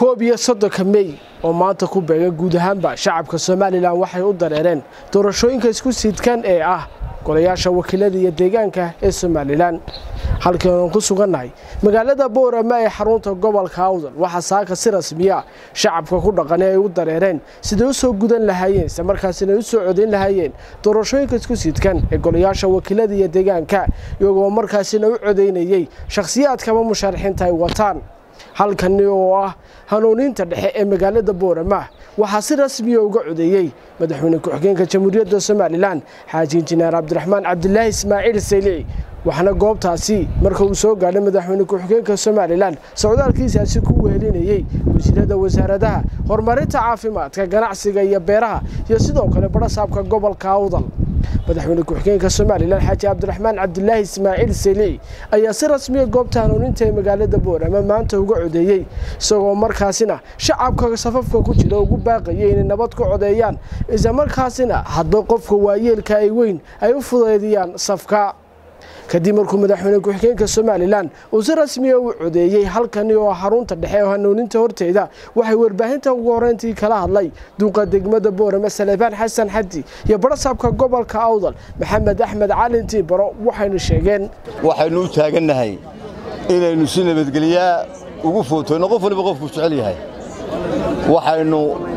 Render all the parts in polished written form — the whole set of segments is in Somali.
koob soddonka May oo maanta ku beega guud ahaanba shacabka Soomaaliland waxay u dareereen doorashooyinka isku sidkan ee ah golayaasha wakiilada iyo deegaanka ee Soomaaliland halkan ku sugannahay magaalada Borama ee xarunta gobolka Awdal waxa saaka si rasmi ah shacabka ku dhaqan ay u dareereen sidoo u soo gudan lahaayeen isla markaasina u soo codeyn lahaayeen doorashooyinka isku sidkan ee golayaasha wakiilada iyo deegaanka iyagoo markaasina u codeynayay shakhsiyaadka musharaxiinta ay wataan halkan oo ah hanuuninta dhexe ee magaalada Borama waxa si rasmi ah uga codeeyay Madaxweyne Xigeenka Jamhuuriyadda Soomaaliland Xaaji Injineer Cabdiraxmaan Cabdullaahi Ismaaciil Saylici waxana goobtaasi marka uu soo gaadhay Madaxweyne Xigeenka Soomaaliland socdaalkiisaasi ku wehelinayay wasiirada wasaaradaha horumarinta caafimaadka ganacsiga iyo beeraha iyo sidoo kale barasaabka gobolka Awdal Madaxweyne Xigeenka Soomaaliland Xaaji Cabdiraxmaan Cabdullaahi Ismaaciil Saylici ayaa si rasmi ah goobta hanuuninta ee magaalada Borama maanta uga codeeyay isagoo markaasina shacabka safafka ku jira ugu baaqayay in nabad ku codeeyaan isla markaasina hadba qofka waayeelka ay weyn ay u fududeeyaan safka kadib markuu Madaxweyne Xigeenka Soomaaliland uu si rasmi ah u codeeyay halkan oo xarunta dhexe ee hanuuninta horteeda waxay warbaahinta ugu horeyntii kala hadlay duqa degmada Borama Salebaan Xasan Xaddi iyo barasaabka gobolka Awdal Maxamed Axmed Cali Tibaro waxayna sheegeen waxaynu u taaganahay inaynu si nabadgeliya ugu footayno qof walba qofku jecel yahay waxaynu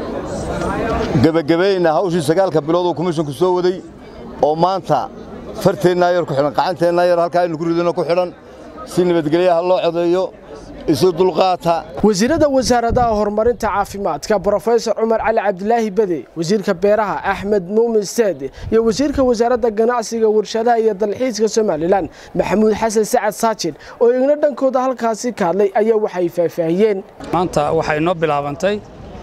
gabagabeynaa hawshii 9 bilood oo komishanku soo waday oo maanta farteena yar ku xiran qacanteena yar halka aynu ku ridano ku xiran si nabadgeliyaha loo codeeyo isu dulqaata wasiirada wasaaradaha horumarinta caafimaadka Professor Umar Ali Abdullaahi Bade wasiirka beeraha Ahmed Muumin Saad iyo wasiirka wasaaradda ganacsiga warshadaha iyo dalxiiska Soomaaliland Maxamuud Xasan Sacad Saajid oo iyaguna dhankooda halkaasi ka hadlay ayaa waxay faahfaahiyeen maanta waxay noo bilaabantay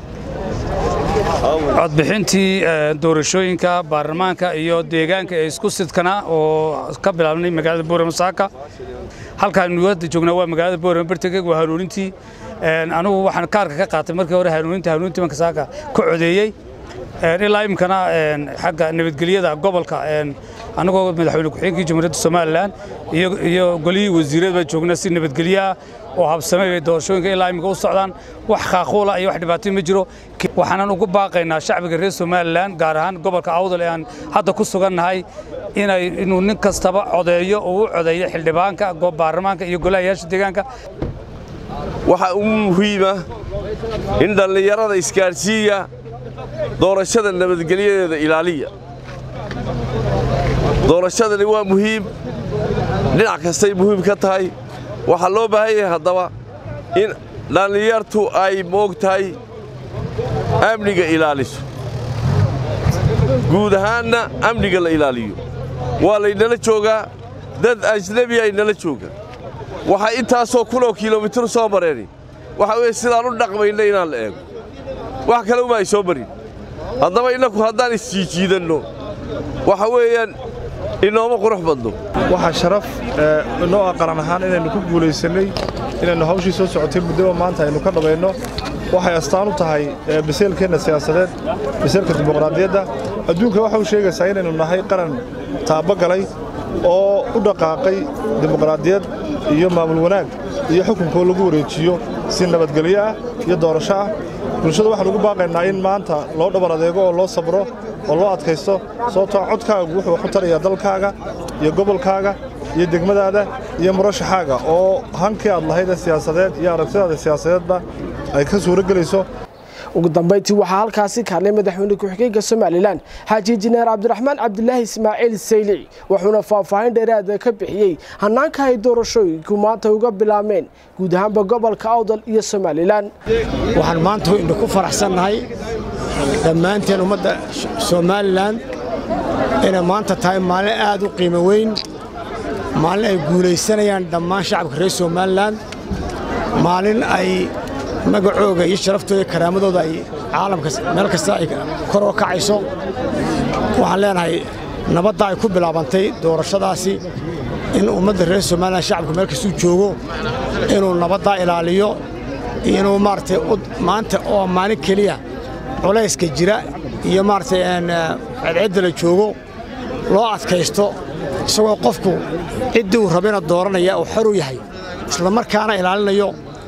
cod bixintii doorashooyinka baarlamaanka iyo deegaanka ee isku sidkana oo ka bilaabnay magaalada Borama saaka halkaan wada joognaa waa magaalada Borama bartagay waa hanuunintii anigu waxaan kaarka ka qaatay markii hore hanuunintii marka saaka ku codeeyay ilaa imkana xagga nabadgelyada gobolka anagoo Madaxweyne Xigeenka Jamhuuriyadda Soomaaliland iyo golihii wasiirada joogna si nabadgelya oo habsamay doorashooyinka ilaa imka u socdaan wax qaaqoola iyo wax dhibaato ma jiro waxaan ugu baaqaynaa shacbiga reer Soomaaliland gaar ahaan gobolka Awdal ee aan hadda ku sugannahay inuu nin kastaba codeeyo oo u codeeyo xildhibaanka goob baarlamaanka iyo golayaasha deegaanka waxa uu muhiim ah in dhalinyarada isgaarsiiya doorashada nabadgelyadeeda ilaaliya doorashadani waa muhiim dhinac kastay muhiim ka tahay waxa loo baahan yahay haddaba in dhalinyartu ay moogtahay amniga ilaaliso guud ahaanna amniga la ilaaliyo waa laynala joogaa dad ajnabi ay nala joogaan waxa intaasoo kunoo kiiloomitir soo mareen waxa weeye sidaan u dhaqmayna inaan la eego wax kale uma ay soo marin haddaba innaku haddaan isjiijiidanno waxa weeyaan inooma qurux badno waxa sharaf inoo aqaran ahaan inaynu ku guulaysanay inaynu hawshii soo socotay muddo maanta aynu ka dhabayno waxay astaan u tahay biseelkeena siyaasadeed biseelka dimuqraadiyadda adduunka waxa uu sheegaysaa inaynu nahay qaran taabo galay oo u dhaqaaqay dimuqraadiyad iyo maamul wanaag iyo xukunka lagu wareejiyo si nabadgelyo ah iyo doorasho ah bulshada waxaan ugu baaqaynaa in maanta loo dhabar adeego oo loo sabro oo loo adkaysto sababtoo codkaagu wuxuu wax u tarayaa dalkaaga iyo gobolkaaga iyo degmadaada iyo murashaxaaga oo hankii aad lahayd siyaasadeed iyo aragtidaada siyaasadeedba ay ka suura galayso ugu dambeyntii waxa halkaasi ka hadlay Madaxweyne Xigeenka Soomaaliland Xaaji Injineer Cabdiraxmaan Cabdullaahi Ismaaciil Saylici wuxuuna faahfaahin dheeraad ah ka bixiyay hanaanka ay doorashooyinku maanta uga bilaabmeen guud ahaanba gobolka Awdal iyo Soomaaliland waxaan maanta inta ku faraxsanahay dhammaanteen ummadda Soomaaliland inay maanta tahay maalin aad u qiimo weyn maalin ay guulaysanayaan dhammaan shacabka reer Soomaaliland maalin ay magacooga iyo sharaftooda karaamadooda ay caalamka meel kasta ay kor u kacayso waxaan leenahay nabadda ay ku bilaabantay doorashadaasi in ummadda reer Soomaaliland shacabka meel kasta joogo inuu nabadda ilaaliyo inuu maartay maanta oo maalin kaliya culayska jira iyo maartay cid la joogo loo adkaysto isagoo qofku cidii uu rabina dooranaya oo xor u yahay isla markaana ilaalinayo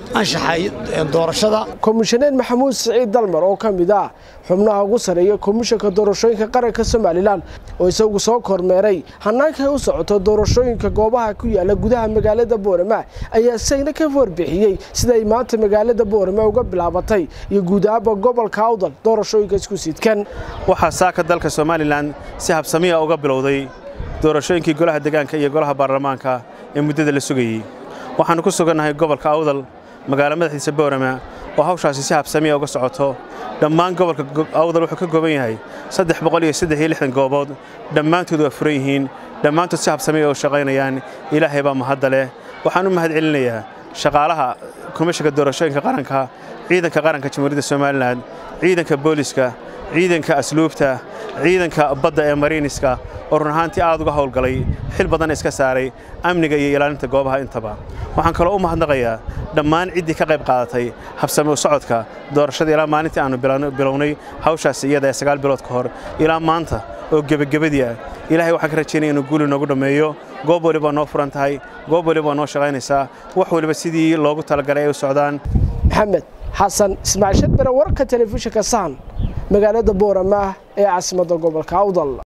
anshaxa doorashada. Komishaneer Maxamuud Siciid Dalmar oo ka mid ah xubnaha ugu sareeya Komishanka Doorashooyinka Qaranka Somaliland oo isagu soo kormeeray hanaanka u socoto doorashooyinka goobaha ku yaala gudaha magaalada Borama ayaa sayna ka warbixiyay sida ay maanta magaalada Borama uga bilaabatay iyo guud ahaan gobolka Awdal doorashooyinka isku sidkan. Waxa saaka dalka Somaliland si habsami ah uga bilowday doorashooyinkii golaha deegaanka iyo golaha baarlamaanka ee muddada la sugayay. Waxaan ku suganahay gobolka Awdal magaalada madaxdiisa Borama oo hawshaasi si habsami ah uga socoto. Dhammaan gobolka Awdal wuxuu ka kooban yahay 363 goobood dhammaantood waa furan yihiin dhammaantood si habsami ah u shaqaynayaan. Ilaahay baa mahad leh. Waxaan u mahad celinayaa shaqaalaha Komishanka Doorashooyinka Qaranka, ciidanka qaranka Jamhuuriyadda Somaliland, ciidanka booliska, ciidanka asluubta, ciidanka badda ee Mariniska oo run ahaantii aad uga howlgalay xil badan iska saaray amniga iyo ilaalinta goobaha intaba. Waxaan kaloo u mahadnaqayaa dhammaan ciddii ka qayb qaadatay habsami u socodka doorashada ilaa maalintii aanu bilownay hawshaas iyada 9 bilood ka hor ilaa maanta oo gabagabadii ah. Ilaahay waxaan ka rajaynayaa inuu guul noogu dhameeyo. goob waliba noo furan tahay, goob waliba noo shaqaynaysaa, wax waliba sidii loogu talagalay ay u socdaan. Maxamed Xasan Ismaaciil Shadbara warka telefishinka Sahan magaalada Borama ee caasimadda gobolka Awdal.